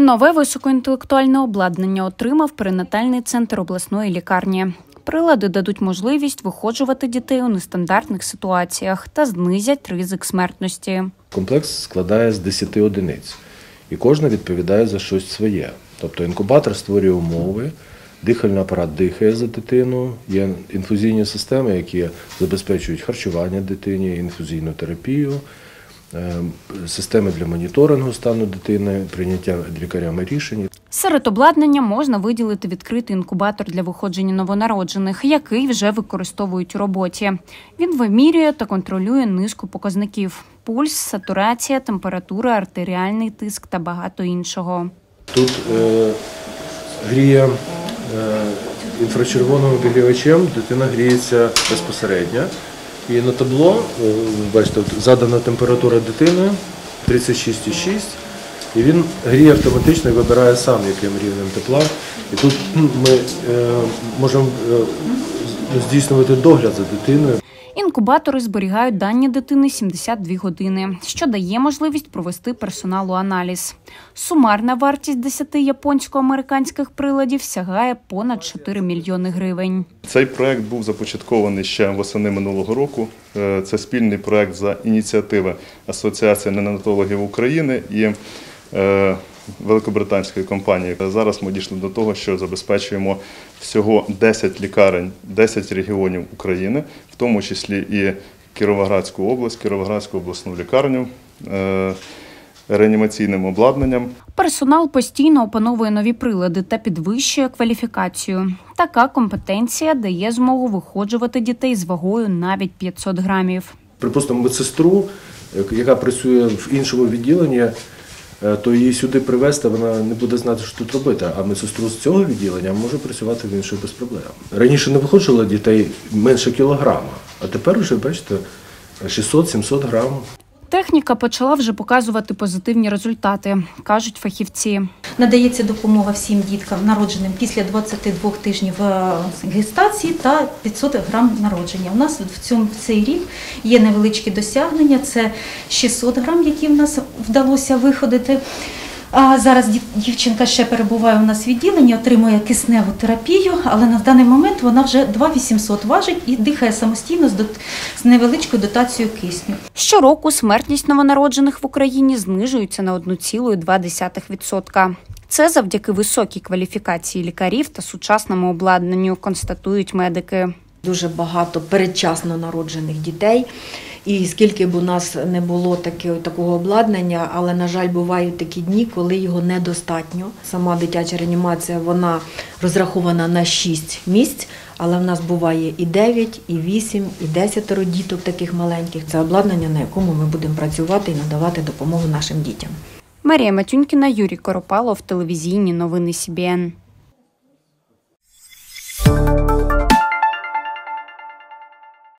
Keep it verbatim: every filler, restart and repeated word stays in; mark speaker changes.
Speaker 1: Нове високоінтелектуальне обладнання отримав перинатальний центр обласної лікарні. Прилади дадуть можливість виходжувати дітей у нестандартних ситуаціях та знизять ризик смертності.
Speaker 2: Комплекс складає з десяти одиниць, і кожна відповідає за щось своє. Тобто інкубатор створює умови, дихальний апарат дихає за дитину, є інфузійні системи, які забезпечують харчування дитині, інфузійну терапію, системи для моніторингу стану дитини, прийняття лікарями рішень.
Speaker 1: Серед обладнання можна виділити відкритий інкубатор для виходження новонароджених, який вже використовують у роботі. Він вимірює та контролює низку показників – пульс, сатурація, температура, артеріальний тиск та багато іншого.
Speaker 2: Тут е, гріє е, інфрачервоним обігрівачем, дитина гріється безпосередньо. І на табло, бачите, задана температура дитини тридцять шість цілих шість десятих, і він гріє автоматично і вибирає сам, яким рівнем тепла. І тут ми е, можемо е, здійснювати догляд за дитиною.
Speaker 1: Інкубатори зберігають дані дитини сімдесят дві години, що дає можливість провести персоналу аналіз. Сумарна вартість десяти японсько-американських приладів сягає понад чотири мільйони гривень.
Speaker 3: Цей проект був започаткований ще восени минулого року. Це спільний проект за ініціативи Асоціації неонатологів України і великобританської компанії. Зараз ми дійшли до того, що забезпечуємо всього десять лікарень, десять регіонів України, в тому числі і Кіровоградську область, Кіровоградську обласну лікарню, реанімаційним обладнанням.
Speaker 1: Персонал постійно опановує нові прилади та підвищує кваліфікацію. Така компетенція дає змогу виходжувати дітей з вагою навіть п'ятсот грамів.
Speaker 2: Припустимо, медсестру, яка працює в іншому відділенні, то її сюди привезти, вона не буде знати, що тут робити, а медсестру з цього відділення може працювати в іншому без проблем. Раніше не виходило дітей менше кілограма, а тепер вже, бачите, шістсот-сімсот грам.
Speaker 1: Техніка почала вже показувати позитивні результати, кажуть фахівці.
Speaker 4: Надається допомога всім діткам, народженим після двадцяти двох тижнів гестації та п'ятсот грам народження. У нас в цьому в цей рік є невеличкі досягнення, це шістсот грам, які в нас вдалося виходити. А зараз дівчинка ще перебуває у нас в відділенні, отримує кисневу терапію, але на даний момент вона вже два тисячі вісімсот важить і дихає самостійно з, дот... з невеличкою дотацією кисню.
Speaker 1: Щороку смертність новонароджених в Україні знижується на одну цілу дві десятих відсотка. Це завдяки високій кваліфікації лікарів та сучасному обладнанню, констатують медики.
Speaker 5: Дуже багато передчасно народжених дітей. І скільки б у нас не було таке, такого обладнання, але, на жаль, бувають такі дні, коли його недостатньо. Сама дитяча реанімація, вона розрахована на шість місць, але в нас буває і дев'ять, і вісім, і десять діток таких маленьких. Це обладнання, на якому ми будемо працювати і надавати допомогу нашим дітям.
Speaker 1: Марія Матюнькіна, Юрій Коропалов, телевізійні новини Сі Бі Ен.